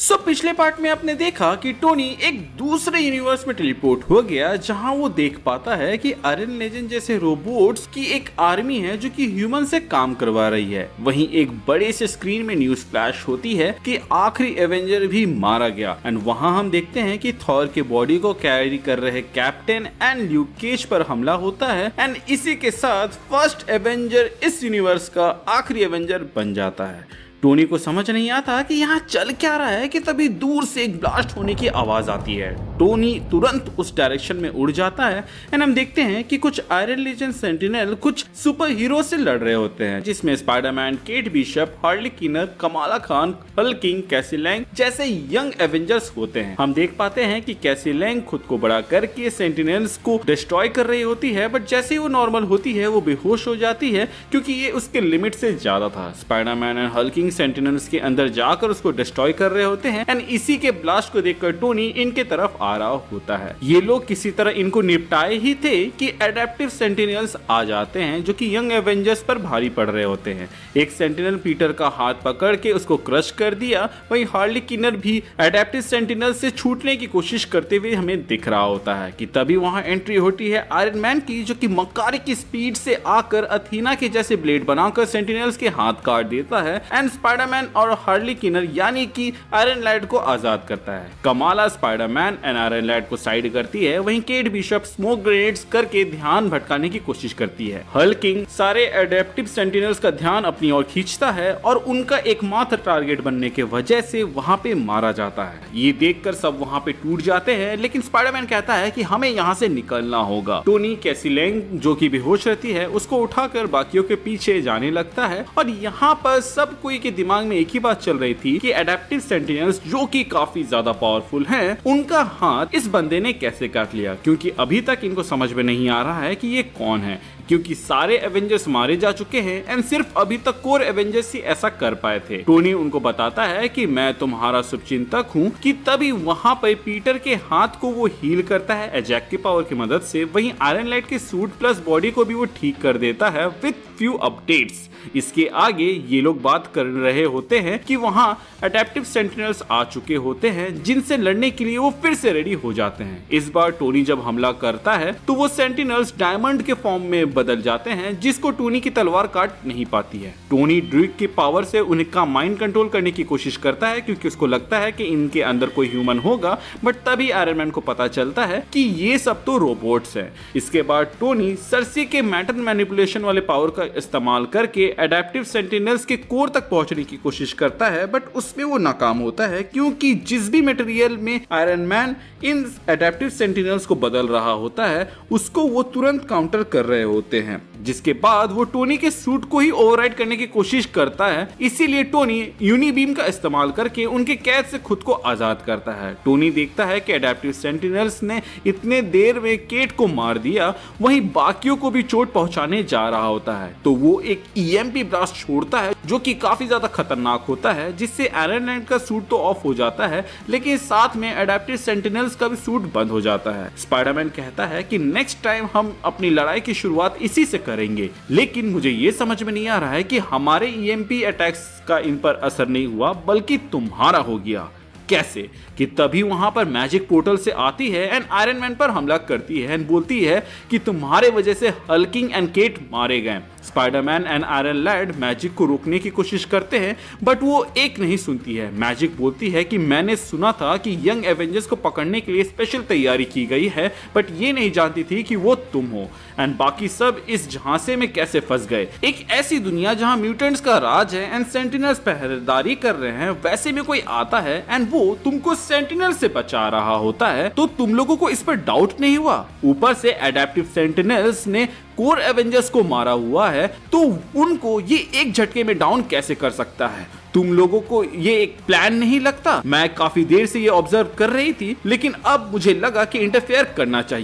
पिछले पार्ट में आपने देखा कि टोनी एक दूसरे यूनिवर्स में टेलीपोर्ट हो गया जहां वो देख पाता है कि आयरन लेजेंड जैसे रोबोट्स की एक आर्मी है जो कि ह्यूमन से काम करवा रही है। वहीं एक बड़े से स्क्रीन में न्यूज फ्लैश होती है कि आखिरी एवेंजर भी मारा गया एंड वहां हम देखते हैं कि थॉर के बॉडी को कैरी कर रहे कैप्टन एंड ल्यूक केज पर हमला होता है एंड इसी के साथ फर्स्ट एवेंजर इस यूनिवर्स का आखिरी एवेंजर बन जाता है। टोनी को समझ नहीं आता कि यहाँ चल क्या रहा है कि तभी दूर से एक ब्लास्ट होने की आवाज आती है। टोनी तुरंत उस डायरेक्शन में उड़ जाता है एंड हम देखते हैं कि कुछ आयरन लेजेंड सेंटिनल कुछ सुपर हीरो से लड़ रहे होते हैं, जिसमें Spiderman, cat Bishop, Harley Keener, Kamala Khan, Hulkling, Cassie Lang जैसे यंग एवेंजर्स होते हैं। हम देख पाते हैं कि कैसी लैंग खुद को बड़ा करके सेंटिनल्स को डिस्ट्रॉय कर रही होती है, बट जैसे ही वो नॉर्मल होती है वो बेहोश हो जाती है क्योंकि ये उसके लिमिट से ज्यादा था। Spiderman and Hulkling Sentinels के अंदर जाकर उसको डिस्ट्रॉय कर रहे होते हैं एंड इसी के ब्लास्ट को देखकर टोनी इनके तरफ आ रहा होता है। ये लोग किसी तरह इनको निपटाए ही थे कि एडेप्टिव सेंटिनल्स आ जाते हैं जो कि यंग एवेंजर्स पर भारी पड़ रहे होते हैं। एक सेंटिनल पीटर का हाथ पकड़ के उसको क्रश कर दिया, वहीं हार्ली किनर भी एडेप्टिव सेंटिनल से छूटने की कोशिश करते हुए हमें दिख रहा होता है कि तभी वहां एंट्री होती है आयरन मैन की, जो कि मक्कारी की स्पीड से आकर अथीना के जैसे ब्लेड बनाकर सेंटिनल्स के हाथ काट देता है एंड स्पाइडरमैन और हार्ली किनर यानी कि आयरन लैड को आजाद करता है। Kamala Spiderman and Iron Lad को साइड करती है, वहीं केट बिशप स्मोक ग्रेनेड्स करके ध्यान भटकाने की कोशिश करती है। हल्क किंग सारे एडेप्टिव सेंटिनल्स का ध्यान अपनी ओर खींचता है और उनका एकमात्र टारगेट बनने के वजह से वहां पे मारा जाता है। ये देखकर सब वहां पे टूट जाते हैं, लेकिन स्पाइडरमैन कहता है कि हमें यहाँ से निकलना होगा। टोनी कैसी लैंग जो कि बेहोश रहती है उसको उठाकर बाकियों के पीछे जाने लगता है और यहाँ पर सब कोई के दिमाग में एक ही बात चल रही थी कि एडेप्टिव सेंटिनल्स जो कि काफी ज्यादा पावरफुल हैं, उनका हाथ इस बंदे ने कैसे काट लिया, क्योंकि अभी तक इनको समझ में नहीं आ रहा है कि ये कौन है, क्योंकि सारे एवेंजर्स मारे जा चुके हैं एंड सिर्फ अभी तक कोर एवेंजर्स ही ऐसा कर पाए थे। टोनी उनको बताता है कि मैं तुम्हारा शुभचिंतक हूँ कि तभी वहां पर पीटर के हाथ को वो हील करता है एजैक की पावर की मदद से, वहीं आयरन लाइट के सूट प्लस बॉडी को भी वो ठीक कर देता है विद फ्यू अपडेट्स। इसके आगे ये लोग बात कर रहे होते हैं कि वहां एडेप्टिव सेंटिनल्स आ चुके होते हैं जिनसे लड़ने के लिए वो फिर से रेडी हो जाते हैं। इस बार टोनी जब हमला करता है तो वो सेंटिनल्स डायमंड के फॉर्म में बदल जाते हैं, जिसको टोनी की तलवार काट नहीं पाती है। टोनी ड्रिक की पावर से उनका माइंड कंट्रोल करने की कोशिश करता है क्योंकि उसको लगता है कि इनके अंदर कोई ह्यूमन होगा, बट तभी आयरन मैन को पता चलता है कि ये सब तो रोबोट्स हैं। इसके बाद टोनी सरसी के मैटर मैनिपुलेशन वाले पावर का इस्तेमाल करके एडेप्टिव सेंटिनल्स के कोर तक पहुंचने की कोशिश करता है, बट उसमें वो नाकाम होता है क्योंकि जिस भी मटेरियल में आयरन मैन इन एडेप्टिव सेंटिनल्स को बदल रहा होता है उसको वो तुरंत काउंटर कर रहे होते हैं, जिसके बाद वो टोनी के सूट को ही ओवरराइड करने की कोशिश करता है। इसीलिए टोनी यूनिबीम का इस्तेमाल करके उनके कैद से खुद को आजाद करता है। टोनी देखता है कि एडेप्टिव सेंटिनल्स ने इतने देर में केट को मार दिया, वहीं बाकियों को भी चोट पहुंचाने जा रहा होता है, तो वो एक ईएमपी ब्लास्ट छोड़ता है जो कि काफी ज्यादा खतरनाक होता है, जिससे आयरन लैंड का सूट तो ऑफ हो जाता है लेकिन साथ में एडेप्टिव सेंटिनल्स का भी सूट बंद हो जाता है। स्पाइडरमैन कहता है कि नेक्स्ट टाइम हम अपनी लड़ाई की शुरुआत इसी से करेंगे, लेकिन मुझे ये समझ में नहीं आ रहा है कि हमारे ईएमपी अटैक्स का इन पर असर नहीं हुआ बल्कि तुम्हारा हो गया। कैसे? कि तभी वहां पर मैजिक पोर्टल से आती है एंड आयरन मैन पर हमला करती है एंड बोलती है कि तुम्हारे वजह से हल्क किंग एंड केट मारे गए। Spiderman and Iron Lad Magik को रोकने की कोशिश करते हैं, बट वो एक नहीं सुनती है। मैजिक बोलती है कि मैंने सुना था कि यंग एवेंजर्स को पकड़ने के लिए स्पेशल तैयारी की गई है, बट ये नहीं जानती थी कि वो तुम हो एंड बाकी सब इस झांसे में कैसे फंस गए। एक ऐसी दुनिया जहां म्यूटेंट्स का राज है एंड सेंटिनल्स पहरेदारी कर रहे हैं, वैसे में कोई आता है एंड वो तुमको सेंटिनल से बचा रहा होता है, तो तुम लोगों को इस पर डाउट नहीं हुआ। ऊपर से एडेप्टिव सेंटिनल्स ने कोर एवेंजर्स को मारा हुआ है, तो उनको ये एक झटके में डाउन कैसे कर सकता है? तुम लोगों को ये एक प्लान नहीं लगता? मैं काफी देर से ये ऑब्जर्व कर रही थी, लेकिन अब मुझे लगा कि इंटरफेयर करना चाहिए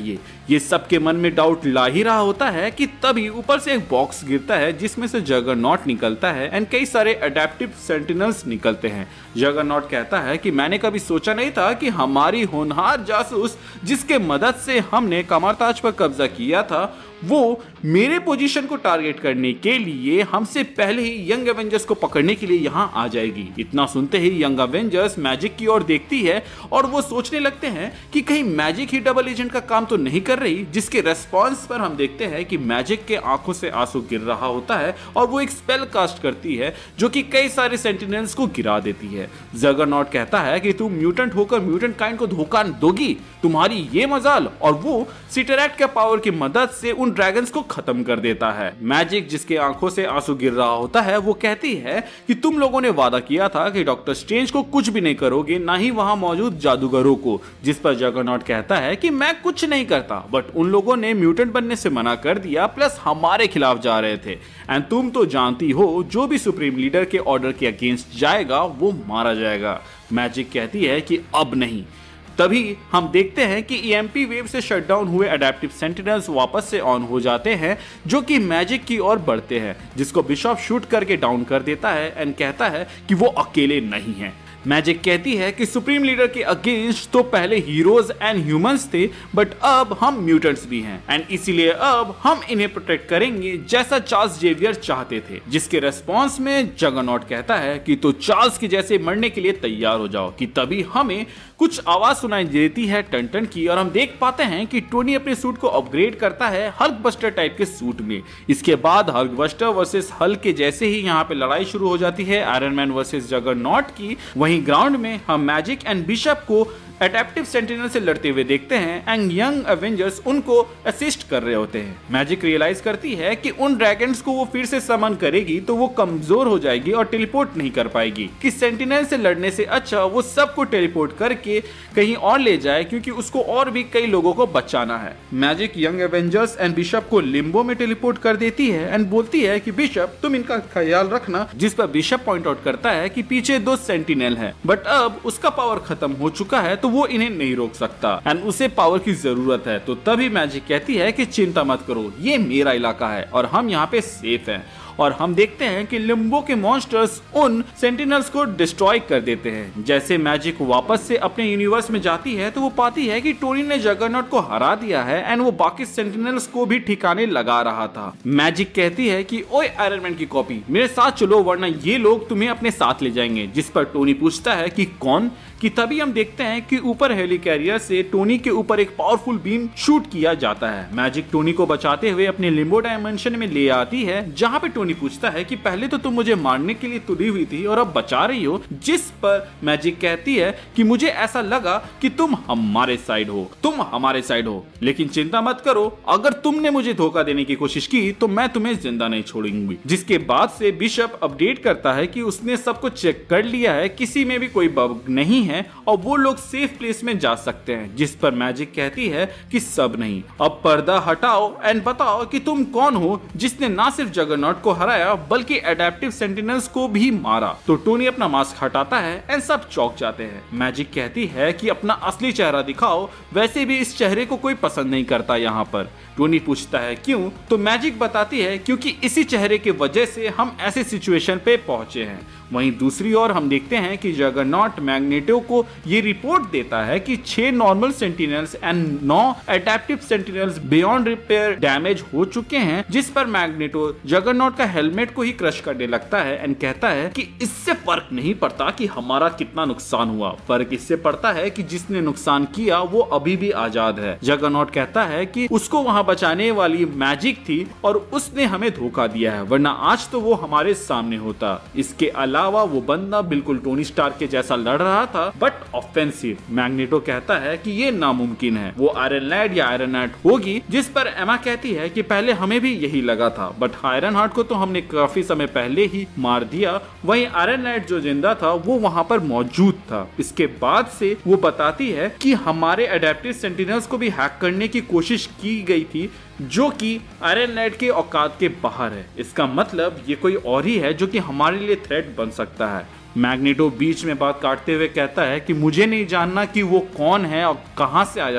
ये सबके मन में डाउट ला ही रहा होता है कि तभी ऊपर से एक बॉक्स गिरता है जिसमें से जगरनॉट निकलता है एंड कई सारे अडेप्टिव सेंटिनल्स निकलते हैं। जगरनॉट कहता है कि मैंने कभी सोचा नहीं था कि हमारी होनहार जासूस जिसके मदद से हमने कमरताज पर कब्जा किया था वो मेरे पोजीशन को टारगेट करने के लिए हमसे पहले ही यंग एवेंजर्स को पकड़ने के लिए यहाँ आ जाएगी। इतना सुनते ही यंग एवेंजर्स मैजिक की ओर देखती है और वो सोचने लगते हैं कि कहीं मैजिक ही डबल एजेंट का काम तो नहीं कर रही, जिसके रेस्पॉन्स पर हम देखते हैं कि मैजिक के आंखों से आंसू गिर रहा होता है और वो एक स्पेल कास्ट करती है जो कि कई सारे सेंटिनल्स को गिरा देती है। जगरनॉट कहता है कि तुम म्यूटेंट होकर म्यूटेंट काइंड को धोखा दोगी, तुम्हारी ये मजाल, और वो सिटरैक्ट के पावर की मदद से उन ड्रैगन्स को खत्म कर देता है। मैजिक जिसके आंखों से आंसू गिर रहा होता है वो कहती है कि तुम लोगों ने वादा किया था कि डॉक्टर स्ट्रेंज को कुछ भी नहीं करोगे, ना ही वहां मौजूद जादूगरों को। जिस पर जगरनॉट कहता है कि मैं कुछ नहीं करता, बट उन लोगों ने म्यूटेंट बनने से मना कर दिया, प्लस हमारे खिलाफ जा रहे थे, एंड तुम तो जानती हो जो भी सुप्रीम लीडर के ऑर्डर के अगेंस्ट जाएगा वो मारा जाएगा। मैजिक कहती है कि अब नहीं। तभी हम देखते हैं कि ईएमपी वेव से शटडाउन हुए अडेप्टिव सेंटिनल्स वापस से ऑन हो जाते हैं जो कि मैजिक की ओर बढ़ते हैं, जिसको बिशप शूट करके डाउन कर देता है एंड कहता है कि वो अकेले नहीं है। मैजिक कहती है कि सुप्रीम लीडर के अगेंस्ट तो पहले हीरोज एंड ह्यूमंस थे, बट अब हम म्यूटेंट्स भी हैं एंड इसीलिए अब हम इन्हें प्रोटेक्ट करेंगे जैसा चार्ल्स जेवियर चाहते थे। जिसके रेस्पॉन्स में जगरनॉट कहता है कि तो चार्ल्स के जैसे मरने के लिए तैयार हो जाओ। कि तभी हमें कुछ आवाज सुनाई देती है टन टन की और हम देख पाते हैं कि टोनी अपने सूट को अपग्रेड करता है हल्क बस्टर टाइप के सूट में। इसके बाद हल्क बस्टर वर्सेस हल्क के जैसे ही यहाँ पे लड़ाई शुरू हो जाती है आयरन मैन वर्सेस जगरनॉट की। वहीं ग्राउंड में हम मैजिक एंड बिशप को अडेप्टिव सेंटिनल से लड़ते हुए देखते हैं एंड यंग एवेंजर्स उनको असिस्ट कर रहे होते हैं। मैजिक रियलाइज करती है कि उन ड्रैगन्स को वो फिर से समन करेगी तो वो कमजोर हो जाएगी और टेलीपोर्ट नहीं कर पाएगी, कि सेंटिनल से लड़ने से अच्छा वो सबको टेलीपोर्ट करके कहीं और ले जाए, क्योंकि उसको और भी कई लोगों को बचाना है। Magik Young Avengers and Bishop को लिम्बो में टेलीपोर्ट कर देती है एंड बोलती है कि बिशप तुम इनका ख्याल रखना, जिस पर बिशप पॉइंट आउट करता है कि पीछे 2 सेंटिनल है, बट अब उसका पावर खत्म हो चुका है तो वो इन्हें नहीं रोक सकता एंड उसे पावर की जरूरत है। तो तभी मैजिक कहती है कि चिंता मत करो, ये मेरा इलाका है और हम यहाँ पे सेफ हैं। और हम देखते हैं कि लिम्बो के मॉन्स्टर्स उन सेंटिनल्स को डिस्ट्रॉय कर देते हैं। जैसे मैजिक वापस से अपने यूनिवर्स में जाती है तो वो पाती है कि टोनी ने जगरनॉट को हरा दिया है एंड वो बाकी सेंटिनल्स को भी ठिकाने लगा रहा था। मैजिक कहती है कि ओए आयरन मैन की कॉपी, मेरे साथ चलो वरना ये लोग तुम्हें अपने साथ ले जाएंगे। जिस पर टोनी पूछता है कि कौन। कि तभी हम देखते हैं कि ऊपर हेली कैरियर से टोनी के ऊपर एक पावरफुल बीम शूट किया जाता है। मैजिक टोनी को बचाते हुए अपने लिम्बो डायमेंशन में ले आती है, जहां पे टोनी पूछता है कि पहले तो तुम मुझे मारने के लिए तुली हुई थी और अब बचा रही हो। जिस पर मैजिक कहती है कि मुझे ऐसा लगा कि तुम हमारे साइड हो, तुम हमारे साइड हो, लेकिन चिंता मत करो, अगर तुमने मुझे धोखा देने की कोशिश की तो मैं तुम्हें जिंदा नहीं छोड़ूंगी। जिसके बाद से बिशप अपडेट करता है कि उसने सब कुछ चेक कर लिया है, किसी में भी कोई बग नहीं है और वो लोग सेफ प्लेस में जा सकते हैं। जिस पर मैजिक कहती है कि सब नहीं, अब पर्दा हटाओ एंड बताओ कि तुम कौन हो जिसने ना सिर्फ जगरनॉट को हराया बल्कि अडेप्टिव सेंटिनल्स को भी मारा। तो टोनी अपना मास्क हटाता है एंड सब चौंक जाते हैं। मैजिक कहती है कि अपना असली चेहरा दिखाओ, वैसे भी इस चेहरे को कोई पसंद नहीं करता यहाँ पर। टोनी पूछता है क्यों, तो मैजिक बताती है क्योंकि इसी चेहरे की वजह से हम ऐसे सिचुएशन पे पहुंचे हैं। वहीं दूसरी ओर हम देखते हैं कि जगरनॉट मैग्नेटो को ये रिपोर्ट देता है कि 6 normal Sentinels and 9 adaptive Sentinels beyond repair damage हो चुके हैं। जिस पर मैग्नेटो जगरनॉट का हेलमेट को ही क्रश करने लगता है एंड कहता है कि इससे फर्क नहीं पड़ता कि हमारा कितना नुकसान हुआ, फर्क इससे पड़ता है कि जिसने नुकसान किया वो अभी भी आजाद है। जगरनॉट कहता है कि उसको वहां बचाने वाली मैजिक थी और उसने हमें धोखा दिया है, वरना आज तो वो हमारे सामने होता। इसके अलावा वो बंदा बिल्कुल टोनी स्टार्क के जैसा लड़ रहा था बट ऑफेंसिव। मैग्नेटो कहता है कि ये नामुमकिन है, वो आयरन लैड या आयरन हार्ट होगी। जिस पर एमा कहती है कि पहले हमें भी यही लगा था, बट आयरन हार्ट को तो हमने काफी समय पहले ही मार दिया। वहीं आयरन लैड जो जिंदा था वो वहां पर मौजूद था। इसके बाद से वो बताती है कि हमारे अडेप्टिव सेंटिनल्स को भी हैक करने की कोशिश की गई थी, जो कि आयरन लैड के औकात के बाहर है। इसका मतलब ये कोई और ही है जो कि हमारे लिए थ्रेट बन सकता है। मैग्नेटो बीच में बात काटते हुए कहता है कि मुझे नहीं जानना कि वो कौन है और कहां से आया है,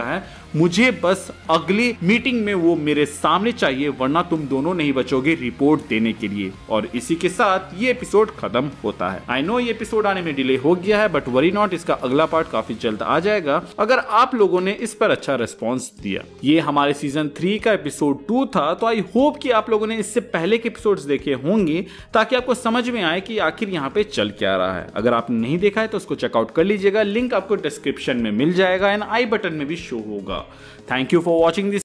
मुझे बस अगली मीटिंग में वो मेरे सामने चाहिए, वरना तुम दोनों नहीं बचोगे रिपोर्ट देने के लिए। और इसी के साथ ये एपिसोड खत्म होता है। आई नो ये एपिसोड आने में डिले हो गया है, बट वरी नॉट, इसका अगला पार्ट काफी जल्द आ जाएगा अगर आप लोगों ने इस पर अच्छा रिस्पॉन्स दिया। ये हमारे सीजन 3 का एपिसोड 2 था, तो आई होप कि आप लोगों ने इससे पहले के एपिसोड्स देखे होंगे ताकि आपको समझ में आए कि आखिर यहाँ पे चल क्या रहा है। अगर आपने नहीं देखा है तो उसको चेकआउट कर लीजिएगा, लिंक आपको डिस्क्रिप्शन में मिल जाएगा एंड आई बटन में भी शो होगा। Thank you for watching this